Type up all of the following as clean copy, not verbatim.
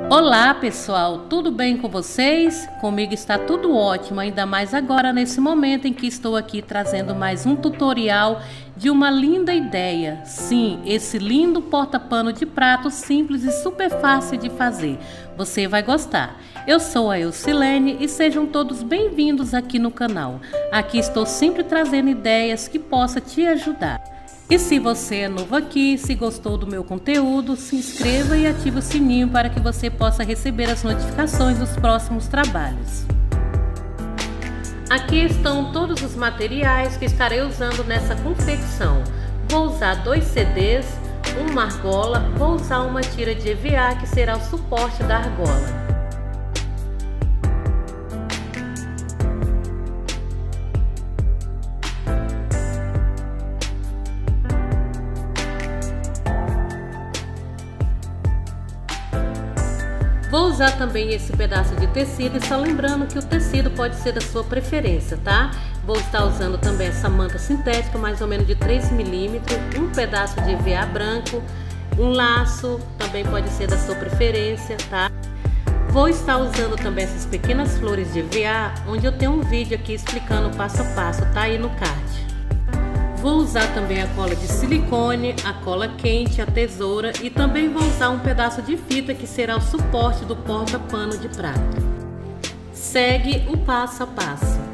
Olá pessoal, tudo bem com vocês? Comigo está tudo ótimo, ainda mais agora nesse momento em que estou aqui trazendo mais um tutorial de uma linda ideia. Sim, esse lindo porta-pano de prato simples e super fácil de fazer. Você vai gostar. Eu sou a Eucilene e sejam todos bem-vindos aqui no canal. Aqui estou sempre trazendo ideias que possam te ajudar. E se você é novo aqui, se gostou do meu conteúdo, se inscreva e ative o sininho para que você possa receber as notificações dos próximos trabalhos. Aqui estão todos os materiais que estarei usando nessa confecção. Vou usar 2 CDs, uma argola, vou usar uma tira de EVA que será o suporte da argola. Vou usar também esse pedaço de tecido e só lembrando que o tecido pode ser da sua preferência, tá? Vou estar usando também essa manta sintética, mais ou menos de 3 milímetros, um pedaço de EVA branco, um laço, também pode ser da sua preferência, tá? Vou estar usando também essas pequenas flores de EVA, onde eu tenho um vídeo aqui explicando passo a passo, tá aí no card. Vou usar também a cola de silicone, a cola quente, a tesoura e também vou usar um pedaço de fita que será o suporte do porta-pano de prato. Segue o passo a passo.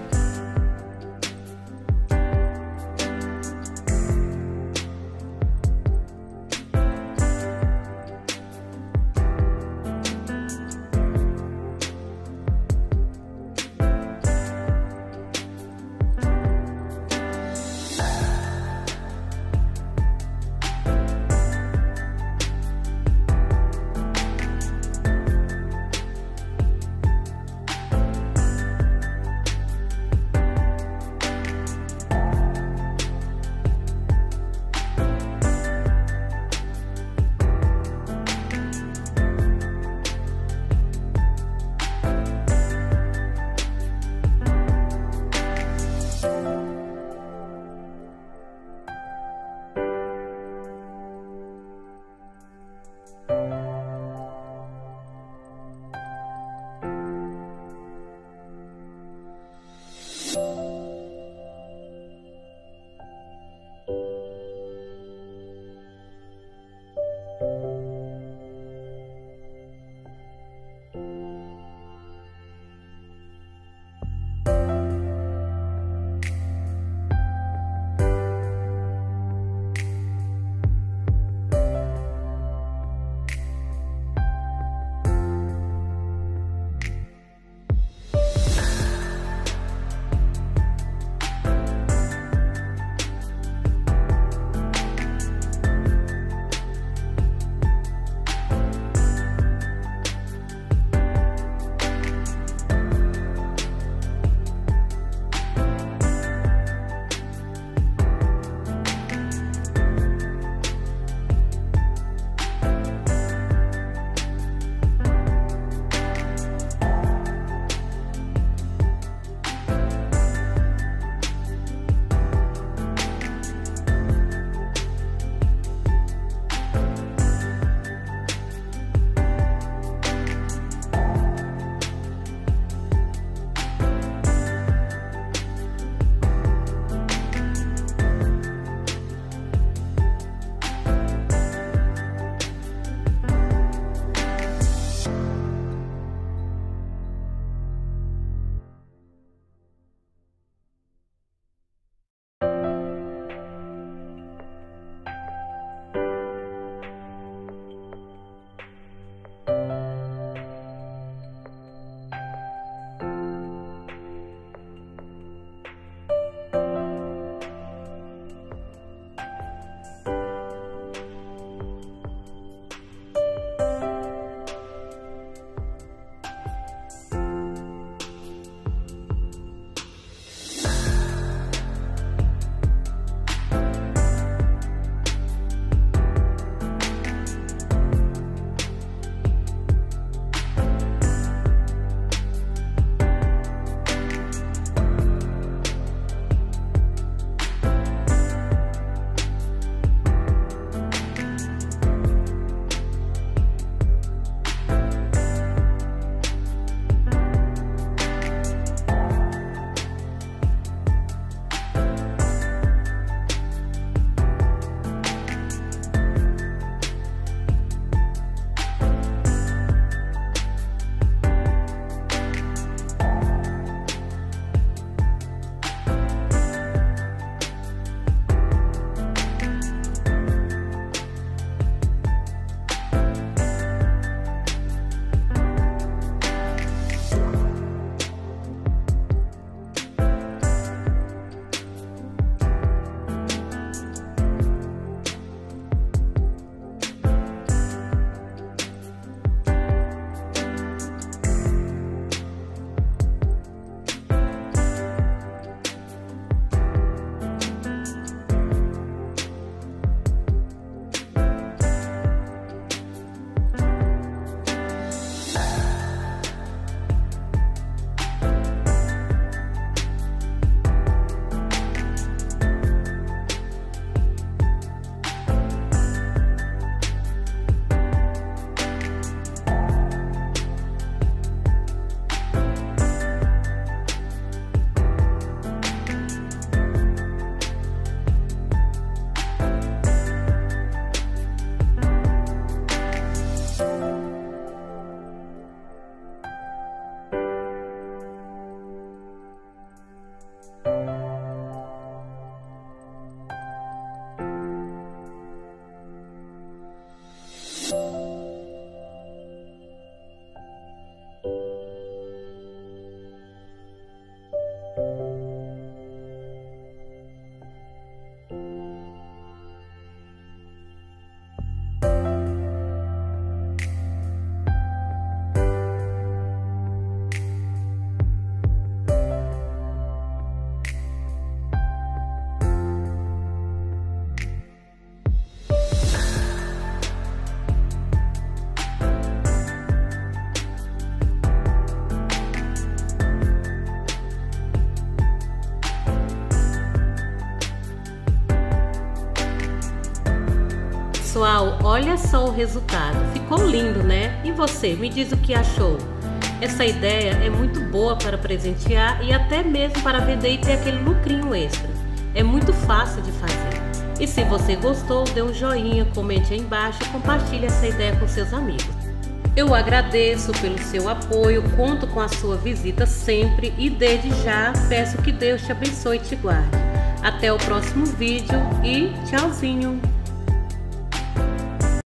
olha só o resultado, ficou lindo, né? E você, me diz o que achou? Essa ideia é muito boa para presentear e até mesmo para vender e ter aquele lucrinho extra. É muito fácil de fazer. E se você gostou, dê um joinha, comente aí embaixo e compartilhe essa ideia com seus amigos. Eu agradeço pelo seu apoio, conto com a sua visita sempre e desde já peço que Deus te abençoe e te guarde. Até o próximo vídeo e tchauzinho!